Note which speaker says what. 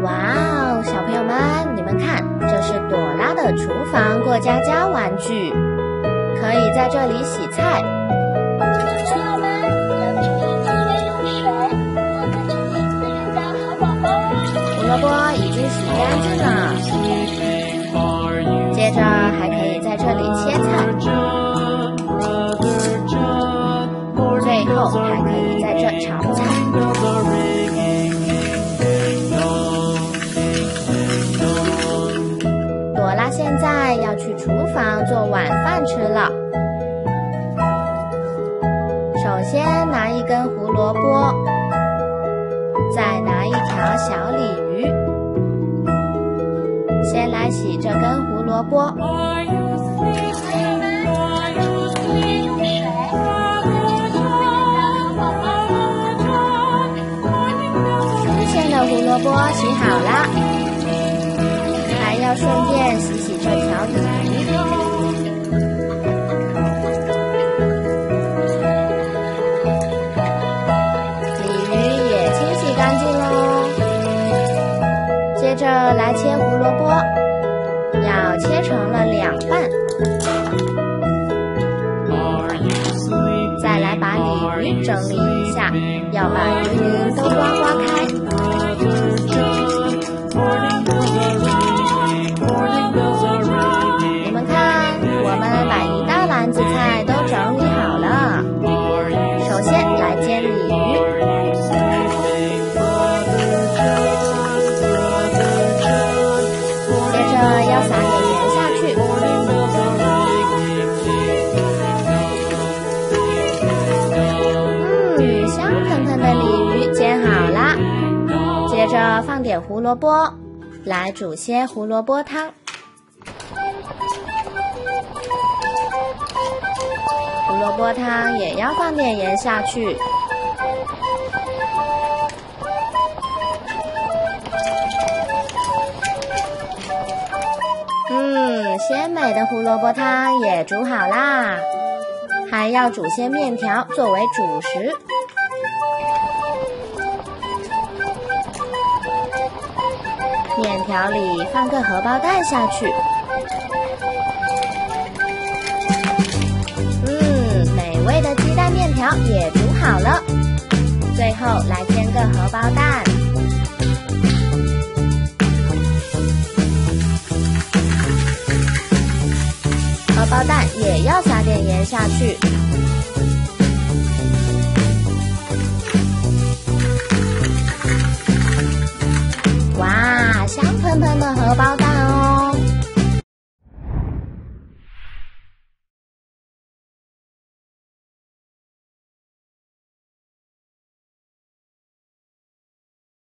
Speaker 1: 哇哦，小朋友们，你们看，这是朵拉的厨房过家家玩具，可以在这里洗菜。
Speaker 2: 小朋友们，要注意记得用水，我们这里自己家好宝宝哦。
Speaker 1: 胡萝卜已经洗干净了，接着还可以在这里切菜，最后还可以在这炒菜。朵拉现在要去厨房做晚饭吃了。首先拿一根胡萝卜，再拿一条小鲤鱼。先来洗这根胡萝卜。
Speaker 2: 小朋友们，要注意记得用水，我们这里自己家好宝宝哦。
Speaker 1: 新鲜的胡萝卜洗好啦，还要顺便洗洗这条鲤鱼。鲤鱼也清洗干净咯。接着来切胡萝卜，要切成了2半。再来把鲤鱼整理一下，要把鱼鳞都刮开。你们看，我们把一大篮子菜都整理好了。首先来煎鲤鱼，接着要撒点盐下去。香喷喷的鲤鱼煎好啦，接着放点胡萝卜，来煮些胡萝卜汤。胡萝卜汤也要放点盐下去。鲜美的胡萝卜汤也煮好啦，还要煮些面条作为主食。面条里放个荷包蛋下去。美味的鸡蛋面条也煮好了。最后来煎个荷包蛋。荷包蛋也要撒点盐下去。哇，香喷喷的荷包蛋